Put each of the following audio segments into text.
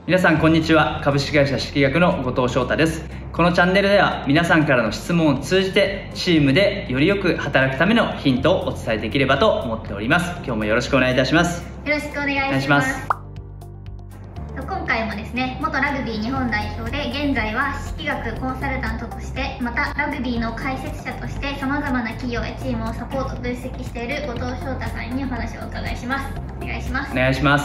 皆さんこんにちは。株式会社識学の後藤翔太です。このチャンネルでは皆さんからの質問を通じてチームでよりよく働くためのヒントをお伝えできればと思っております。今日もよろしくお願いいたします。 よろしくお願いします。今回もですね、元ラグビー日本代表で現在は識学コンサルタントとして、またラグビーの解説者としてさまざまな企業やチームをサポート分析している後藤翔太さんにお話をお伺いします。お願いします。 お願いします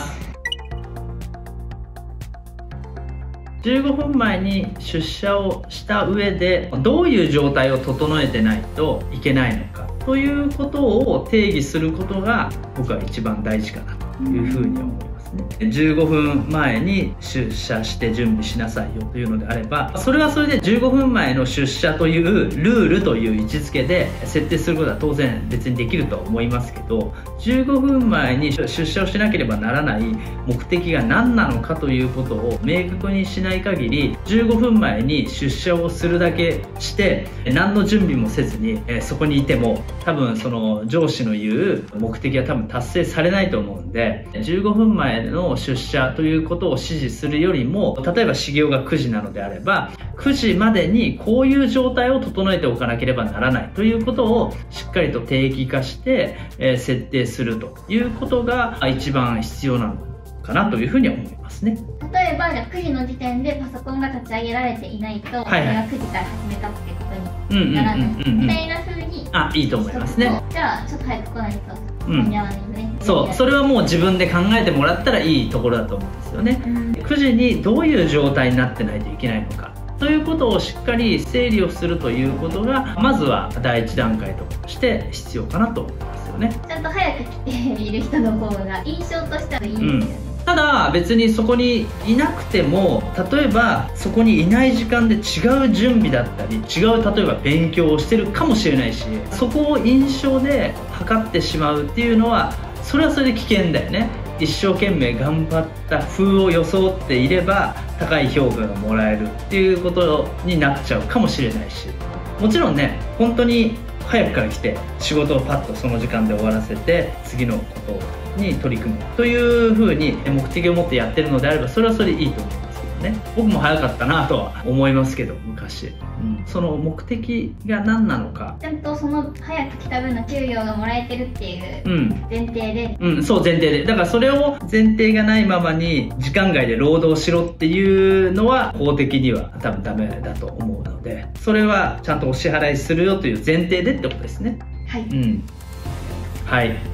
。15分前に出社をした上でどういう状態を整えてないといけないのかということを定義することが僕は一番大事かなというふうに思います。15分前に出社して準備しなさいよというのであれば、それはそれで15分前の出社というルールという位置づけで設定することは当然別にできるとは思いますけど、15分前に出社をしなければならない目的が何なのかということを明確にしない限り、15分前に出社をするだけして何の準備もせずにそこにいても多分その上司の言う目的は多分達成されないと思うんで、15分前の出社ということを指示するよりも、例えば始業が9時なのであれば9時までにこういう状態を整えておかなければならないということをしっかりと定義化して設定するということが一番必要なのかなというふうに思いますね。 例えばじゃあ9時の時点でパソコンが立ち上げられていないと、これが9時から始めたってことにならないみたいな風にいいと思いますね。 じゃあちょっと早く来ないと間に合わないよね。 それはもう自分で考えてもらったらいいところだと思うんですよね。9時にどういう状態になってないといけないのかということをしっかり整理をするということがまずは第一段階として必要かなと思いますよね。 ちゃんと早く来ている人の方が印象としてはいいんですよね。 ただ別にそこにいなくても、例えばそこにいない時間で違う準備だったり違う例えば勉強をしてるかもしれないし、そこを印象で測ってしまうっていうのはそれはそれで危険だよね。一生懸命頑張った風を装っていれば高い評価がもらえるっていうことになっちゃうかもしれないし、もちろんね、本当に早くから来て仕事をパッとその時間で終わらせて次のことに取り組むというふうに目的を持ってやってるのであればそれはそれでいいと思いますけどね。僕も早かったなとは思いますけど昔、その目的が何なのか、 ちゃんとその早く来た分の給料がもらえてるっていう前提で、 そう前提で、だからそれを前提がないままに時間外で労働しろっていうのは法的には多分ダメだと思うので、それはちゃんとお支払いするよという前提でってことですね。 はい、 はい。